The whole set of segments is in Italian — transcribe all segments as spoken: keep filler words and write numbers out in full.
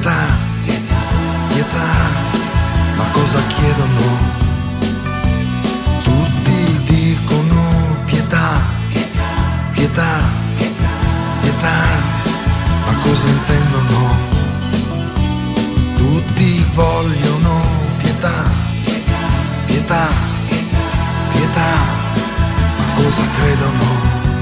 pietà, pietà, ma cosa chiedono? Tutti dicono pietà, pietà, pietà, ma cosa intendono? Tutti vogliono pietà, pietà, pietà, ma cosa credono?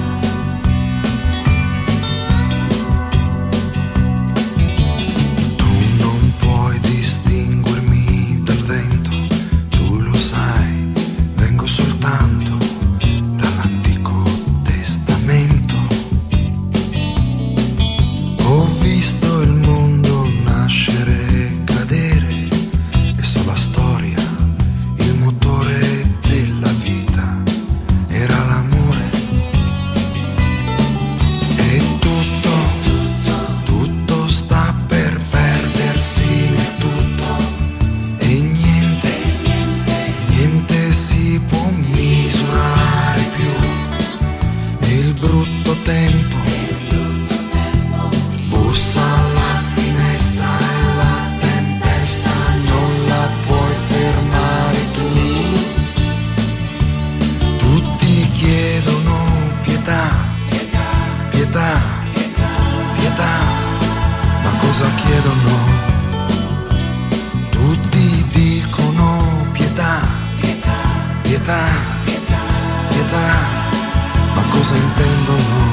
Tempo bussa alla finestra e la tempesta non la puoi fermare tu. Tutti chiedono pietà, pietà, pietà, ma cosa chiedono? Tutti dicono pietà, pietà, pietà, ma cosa intendono?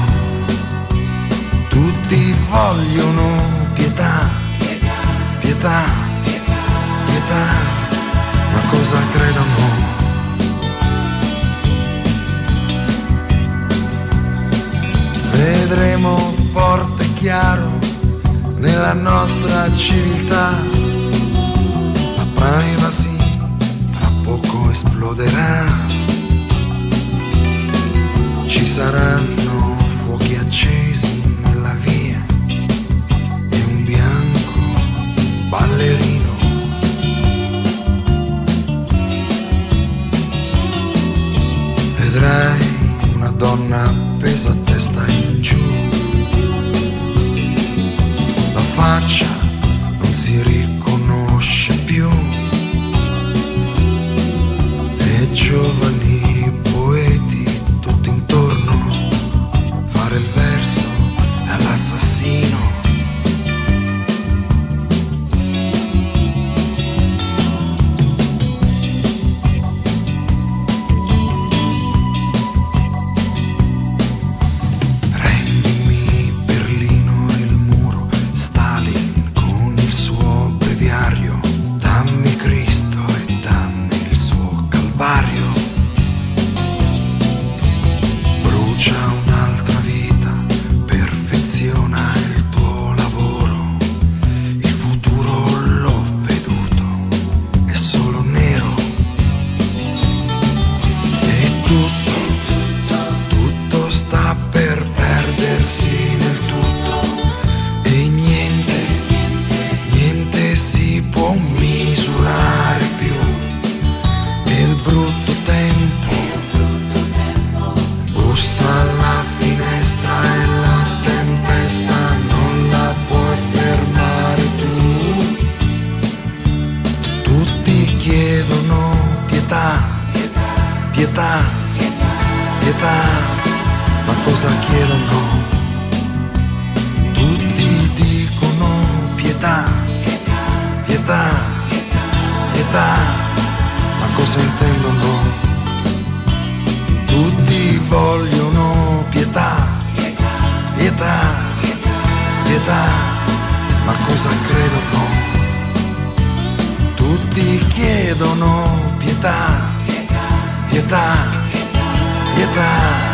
Tutti vogliono pietà, pietà, pietà, ma cosa credono? Vedremo forte e chiaro nella nostra civiltà, la privacy tra poco esploderà. Ci saranno fuochi accesi nella via e un bianco ballerino. Vedrai una donna appesa a testa in giù, la faccia non si riconosce più, e giovani poeti tutti intorno, fare il verso all'assassino. Rendimi Berlino il muro, Stalin con il suo breviario, dammi Cristo e dammi il suo calvario. Brucia un'altra vita, perfeziona il tuo lavoro, il futuro l'ho veduto, è solo nero. E tutto, tutto sta per perdersi nel tutto, e niente, niente si può misurare più. E il brutto tempo bussa alla finestra e la tempesta non la puoi fermare tu. Tutti chiedono pietà, pietà, pietà, ma cosa chiedono? Tutti dicono pietà, pietà, pietà, ma cosa intendono? Tutti vogliono pietà, pietà, pietà, ma cosa credono? Tutti chiedono pietà, pietà, pietà.